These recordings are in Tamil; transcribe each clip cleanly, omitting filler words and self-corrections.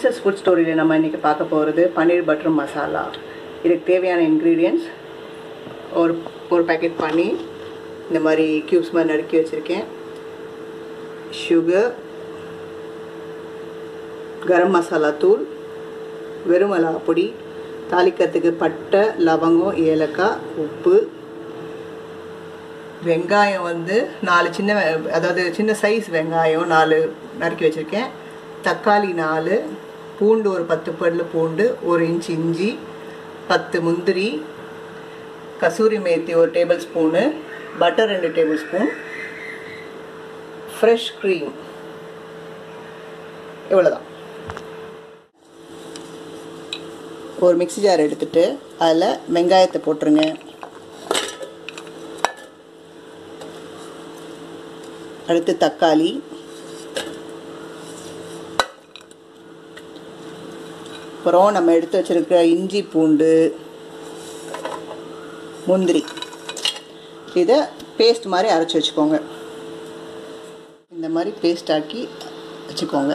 Princess Food Story la nama innikku paaka poradhu Paneer Butter Masala. Idhukku theviyana ingredients ஒரு packet paneer இந்த மாதிரி cubes மாதிரி நறுக்கி வச்சிருக்கேன். sugar, garam masala தூள், வெறும் மிளகாய் பொடி, தாளிக்கிறதுக்கு பட்டை, லவங்கம், ஏலக்காய், உப்பு, வெங்காயம் வந்து 4 சின்ன அதாவது சின்ன சைஸ் வெங்காயம் 4 நறுக்கி வச்சிருக்கேன். தக்காளி 4, பூண்டு ஒரு 10 பல்லு பூண்டு, 1 இன்ச் இஞ்சி, 10 முந்திரி, kasuri methi 1 tablespoon, butter 2 tablespoon, fresh cream. இவ்வளவுதான். ஒரு மிக்ஸி ஜார் எடுத்துட்டு அதில் வெங்காயத்தை போட்டுருங்க. அடுத்து தக்காளி, அப்புறம் நம்ம எடுத்து வச்சிருக்கிற இஞ்சி, பூண்டு, முந்திரி இதை பேஸ்ட் மாதிரி அரைச்சி வச்சுக்கோங்க. இந்த மாதிரி பேஸ்ட் ஆக்கி வச்சுக்கோங்க.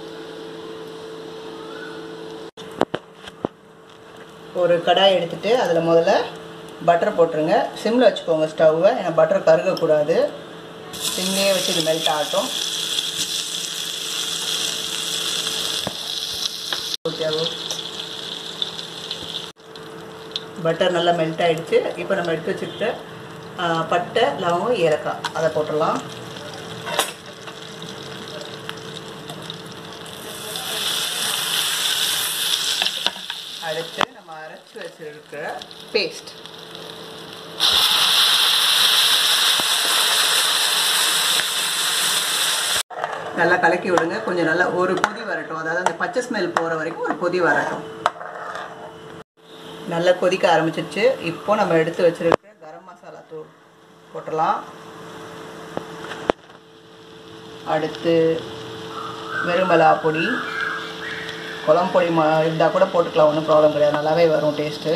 ஒரு கடாய் எடுத்துட்டு அதில் முதல்ல பட்டர் போட்டுருங்க. சிம்மில் வச்சுக்கோங்க ஸ்டவ்வை, ஏன்னா பட்டர் கருகக்கூடாது. சிம்லேயே வச்சு இது மெல்ட் ஆகட்டும். பட்டர் நல்லா மெல்ட் ஆகிடுச்சு. இப்போ நம்ம எடுத்து வச்சுக்கிட்ட பட்டை, லவங்கம், ஏலக்காய் அதை போட்டுடலாம். அடுத்து நம்ம அரைச்சி வச்சிருக்கிற பேஸ்ட் நல்லா கலக்கி விடுங்க. கொஞ்சம் நல்லா ஒரு கொதி வரட்டும், அதாவது அந்த பச்சை ஸ்மெல் போகிற வரைக்கும் ஒரு கொதி வரட்டும். நல்லா கொதிக்க ஆரம்பிச்சிருச்சு. இப்போ நம்ம எடுத்து வச்சிருக்கிற கரம் மசாலா தூள் போட்டலாம். அடுத்து வெறும் மிளகாய் பொடி, குழம்பு பொடி இருந்தால் கூட போட்டுக்கலாம், ஒன்றும் ப்ராப்ளம் கிடையாது, நல்லாவே வரும் டேஸ்ட்டு.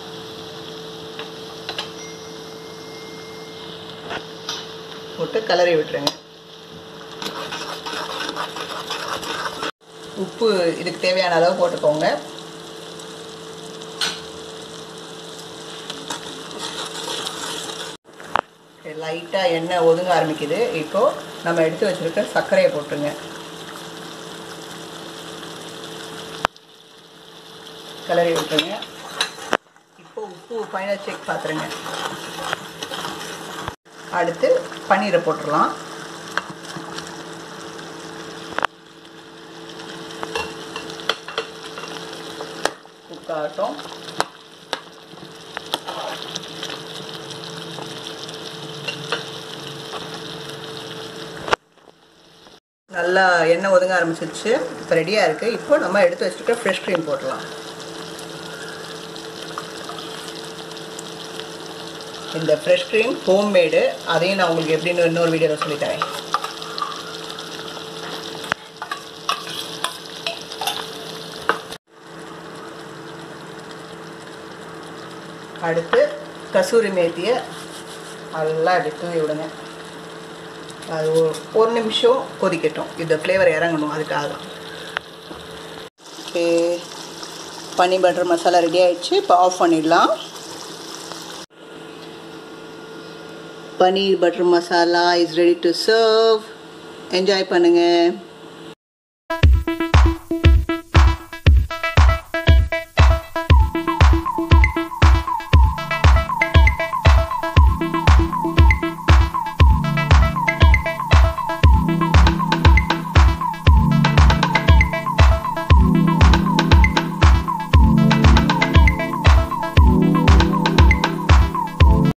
போட்டு கலரி விட்டுருங்க. உப்பு இதுக்கு தேவையான அளவு போட்டுக்கோங்க. லைட்டாக எண்ணெய் ஒதுங்க ஆரம்பிக்குது. இப்போது நம்ம எடுத்து வச்சுருக்க சர்க்கரையை போட்டுருங்க. கலரி விட்டுருங்க. இப்போ உப்பு ஃபைனல் செக் பார்த்துருங்க. அடுத்து பன்னீரை போட்டுடலாம். குக்காகட்டும். நல்லா எண்ணெய் ஒதுங்க ஆரம்பிச்சிருச்சு. இப்போ ரெடியாக இருக்குது. இப்போ நம்ம எடுத்து வச்சுருக்க ஃப்ரெஷ் க்ரீம் போடலாம். இந்த ஃப்ரெஷ் க்ரீம் ஹோம்மேடு, அதையும் நான் உங்களுக்கு எப்படின்னு இன்னொரு வீடியோவில் சொல்லித்தரேன். அடுத்து கசூரி மேத்தியை நல்லா அப்படி தூவி விடுங்க. அது ஒரு நிமிஷம் கொதிக்கட்டும், இந்த ஃப்ளேவர் இறங்கணும், அதுக்காக தான். Okay, paneer butter masala ready ஆகிடுச்சு. இப்போ ஆஃப் பண்ணிடலாம். Paneer butter masala is ready to serve. Enjoy பண்ணுங்கள்.